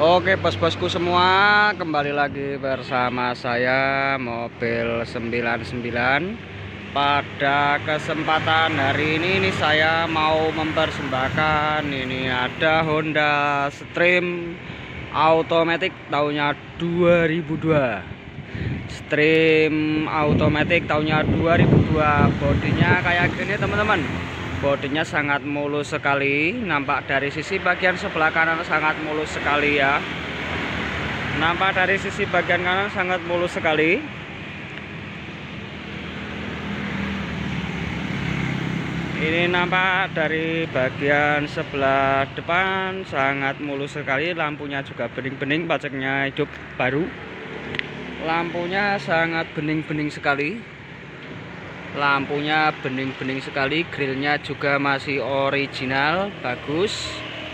Oke bos-bosku semua, kembali lagi bersama saya Mobil 99. Pada kesempatan hari ini saya mau mempersembahkan ini ada Honda Stream Automatic tahunnya 2002. Stream Automatic tahunnya 2002. Bodinya kayak gini teman-teman. Bodinya sangat mulus sekali, nampak dari sisi bagian sebelah kanan sangat mulus sekali ya. Nampak dari sisi bagian kanan sangat mulus sekali. Ini nampak dari bagian sebelah depan sangat mulus sekali, lampunya juga bening-bening, pajaknya hidup baru. Lampunya sangat bening-bening sekali. Lampunya bening-bening sekali, grillnya juga masih original, bagus.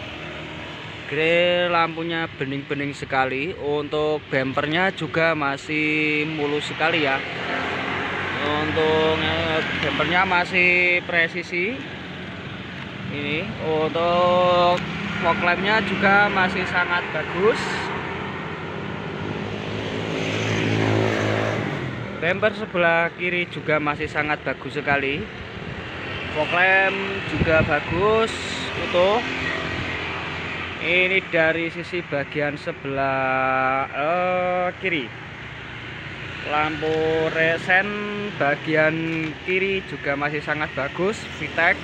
Grill lampunya bening-bening sekali. Untuk bempernya juga masih mulus sekali ya. Untuk bempernya masih presisi. Ini untuk fog lampnya juga masih sangat bagus. Bumper sebelah kiri juga masih sangat bagus sekali. Fog lamp juga bagus, utuh. Ini dari sisi bagian sebelah kiri. Lampu resen bagian kiri juga masih sangat bagus, VTEC.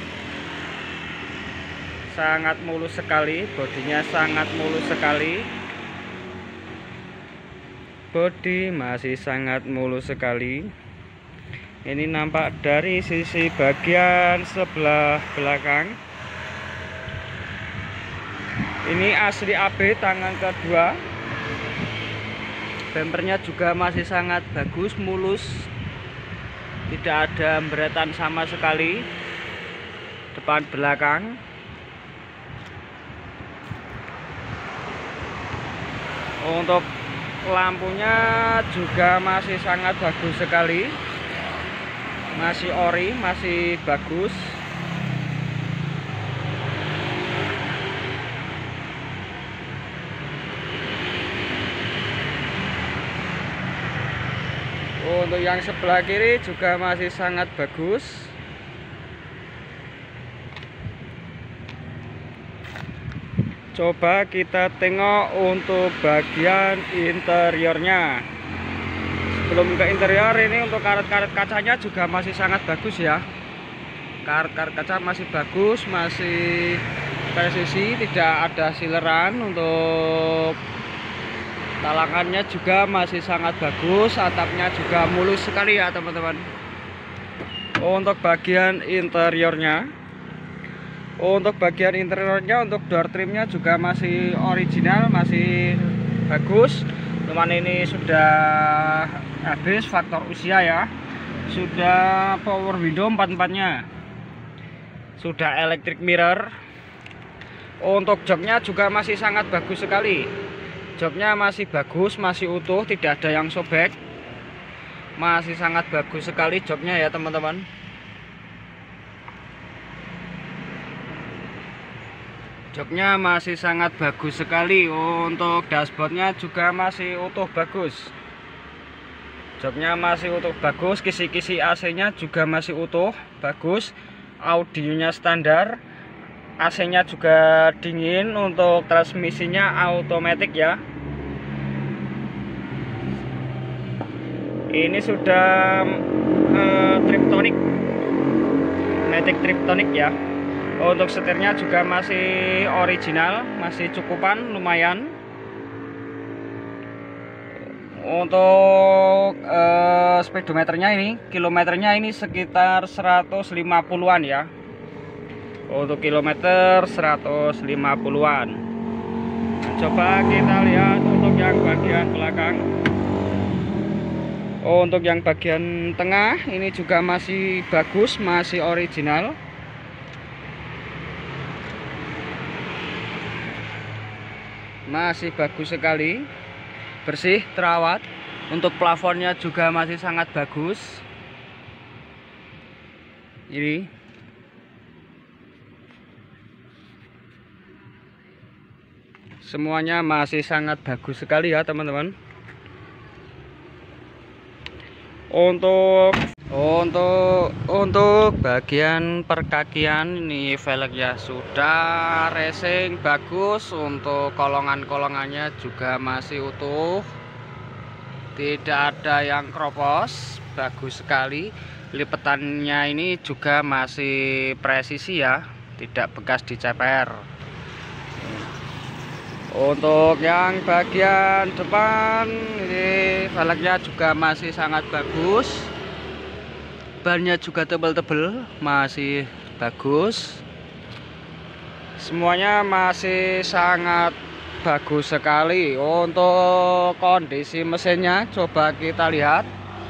Sangat mulus sekali, bodinya sangat mulus sekali. Bodi masih sangat mulus sekali. Ini nampak dari sisi bagian sebelah belakang. Ini asli AB tangan kedua. Bempernya juga masih sangat bagus, mulus. Tidak ada emberetan sama sekali. Depan belakang. Untuk lampunya juga masih sangat bagus sekali, masih ori, masih bagus. Untuk yang sebelah kiri juga masih sangat bagus. Coba kita tengok untuk bagian interiornya. Sebelum ke interior, ini untuk karet-karet kacanya juga masih sangat bagus ya. Karet-karet kaca masih bagus, masih presisi, tidak ada sileran. Untuk talangannya juga masih sangat bagus, atapnya juga mulus sekali ya teman-teman. Untuk bagian interiornya, untuk door trimnya juga masih original, masih bagus. Cuman ini sudah habis faktor usia ya. Sudah power window 4-4-nya. Sudah electric mirror. Untuk joknya juga masih sangat bagus sekali. Joknya masih bagus, masih utuh, tidak ada yang sobek. Masih sangat bagus sekali joknya ya teman-teman. Joknya masih sangat bagus sekali. Untuk dashboardnya juga masih utuh bagus. Joknya masih utuh bagus. Kisi-kisi AC nya juga masih utuh bagus. Audionya standar. AC nya juga dingin. Untuk transmisinya automatic ya. Ini sudah Triptonic, Matic Triptonic ya. Untuk setirnya juga masih original, masih cukupan, lumayan. Untuk speedometernya ini, kilometernya ini sekitar 150-an ya. Untuk kilometer 150-an. Coba kita lihat untuk yang bagian belakang. Untuk yang bagian tengah ini juga masih bagus, masih original. Masih bagus sekali, bersih, terawat. Untuk plafonnya juga masih sangat bagus. Ini Semuanya masih sangat bagus sekali ya teman-teman. Untuk bagian perkakian ini velgnya sudah racing bagus. Untuk kolongan-kolongannya juga masih utuh, tidak ada yang kropos, bagus sekali. Lipetannya ini juga masih presisi ya, tidak bekas diceper. Untuk yang bagian depan ini velgnya juga masih sangat bagus. Bannya juga tebal-tebal, masih bagus. Semuanya masih sangat bagus sekali. Untuk kondisi mesinnya coba kita lihat.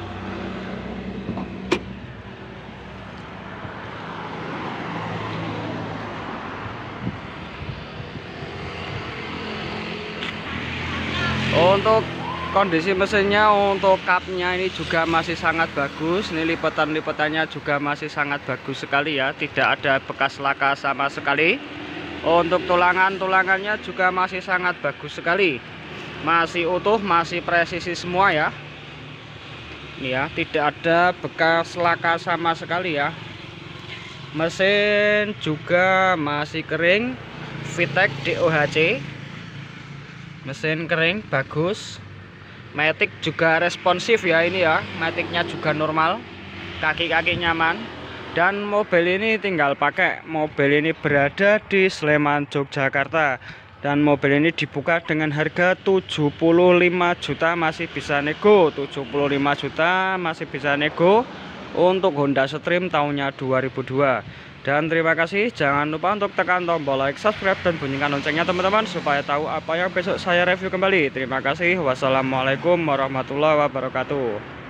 Untuk kondisi mesinnya, untuk kapnya ini juga masih sangat bagus. Ini lipetan-lipetannya juga masih sangat bagus sekali ya, tidak ada bekas laka sama sekali. Untuk tulangannya juga masih sangat bagus sekali, masih utuh, masih presisi semua ya. Ini ya, tidak ada bekas laka sama sekali ya. Mesin juga masih kering, VTEC DOHC. Mesin kering bagus. Matic juga responsif ya, ini ya, maticnya juga normal, kaki-kaki nyaman. Dan mobil ini tinggal pakai. Mobil ini berada di Sleman, Yogyakarta. Dan mobil ini dibuka dengan harga 75 juta, masih bisa nego. 75 juta masih bisa nego untuk Honda Stream tahunnya 2002. Dan terima kasih, jangan lupa untuk tekan tombol like, subscribe, dan bunyikan loncengnya teman-teman, supaya tahu apa yang besok saya review kembali. Terima kasih, wassalamualaikum warahmatullahi wabarakatuh.